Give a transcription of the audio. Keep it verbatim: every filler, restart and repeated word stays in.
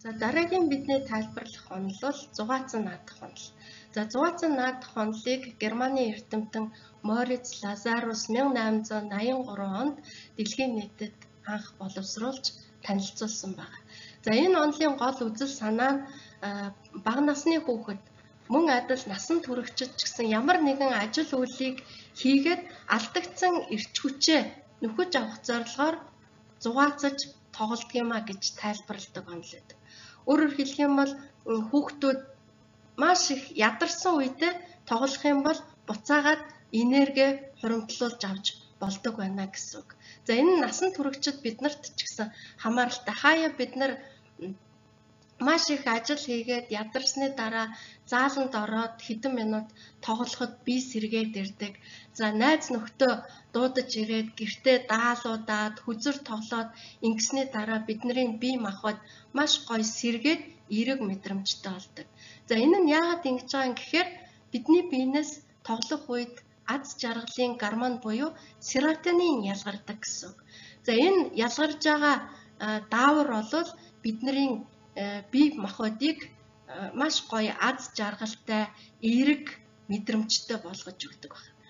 За дараагийн бидний тайлбарлах онол бол зугаацсан наадах онол. За зугаацсан наадах онолыг Германы эрдэмтэн Мориц Лазарус найман найман найман гурван онд дэлхийн нийтэд анх боловсруулж танилцуулсан байна. За энэ онолын гол үзэл санаа нь бага насны хүүхэд мөн адил насан туршид ч гэсэн ямар нэгэн ажил үйлийг хийгээд алдагдсан эрч хүчээ нөхөж авах зорилгоор зугаацаж тоглодог юм а гэж тайлбарладаг онол байдаг. Өөрөөр хэлэх юм бол хүүхдүүд маш их ядарсан үедээ тоглох юм бол буцаагаад энерги хуримтлуулж авч болдог байна гэсэн үг. За энэ насан туршид биднэрт ч гэсэн хамааралтай. Хаяа бид нар маш их ажил хийгээд ядарсны дараа зааланд ороод хэдэн минут тоглоход бие сэргээд ирдэг. За найз нөхдөө дуудаж ирээд гэртээ даалуудаад хүзэр тоглоод ингэсний дараа бидний бие махбод маш гоё сэргээд эерэг мэдрэмжтэй болдог. За энэ нь яагаад ингэж байгаа юм гэхээр бидний биенээс тоглох үед аз жаргалын гормон буюу серотонин ялгардаг гэсэн үг. За энэ ялгарж байгаа даавар бол бидний бие махбодыг маш гоё аз жаргалтай эерэг мэдрэмжтэй болгож өгдөг байна.